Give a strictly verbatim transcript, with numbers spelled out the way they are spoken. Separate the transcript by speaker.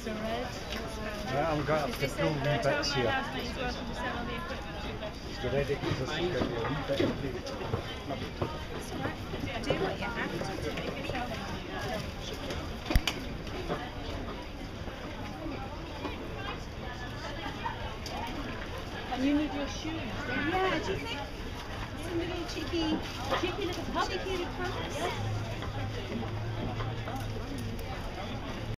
Speaker 1: it's a red.
Speaker 2: Ja, I'm going up to full Rebex here.
Speaker 1: He's welcome to sell all the equipment.
Speaker 2: The red is a secret. Rebex, please.
Speaker 1: That's all right. Do what you have to to make yourself. And you need your shoes. Yeah, do you think? Some little cheeky, cheeky little pumps. Cheeky little pumps.